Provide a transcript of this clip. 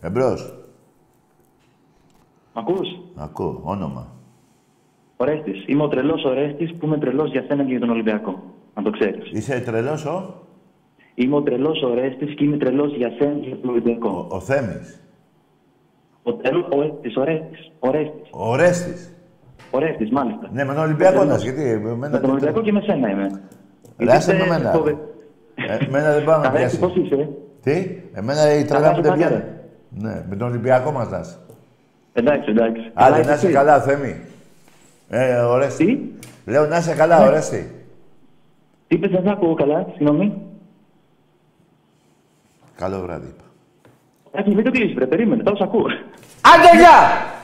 Εμπρός. Μ' ακούς? Ακούω. Όνομα. Ορέστης. Είμαι ο τρελός Ορέστης που είμαι τρελός για σένα και για τον Ολυμπιακό. Να το ξέρεις. Είσαι τρελός Είμαι ο τρελός Ορέστης και είμαι τρελός για σένα και για τον Ολυμπιακό. ο Θέμης. Ορέστης. Ορέστης. Ορέστης, μάλιστα. Ναι, με τον Ολυμπιακό να γιατί. Με τον Ολυμπιακό και με σένα είμαι. Ράσε με εμένα. Εμένα δεν πάμε να πιάσει. Πώς είσαι? Τι, εμένα η τρέλα μου δεν πιάνει. Ναι, με τον Ολυμπιακό μας δας. Εντάξει. Άντε, να είσαι καλά, Θέμη. Ορέστη. Τι? Λέω να είσαι καλά, Ορέστη. Τι είπες, δεν ακούω καλά, συγγνώμη. Καλό βράδυ, είπα. Μην το κλείσεις, περίμενε, τώρα σ' ακούω. Άντε, γεια!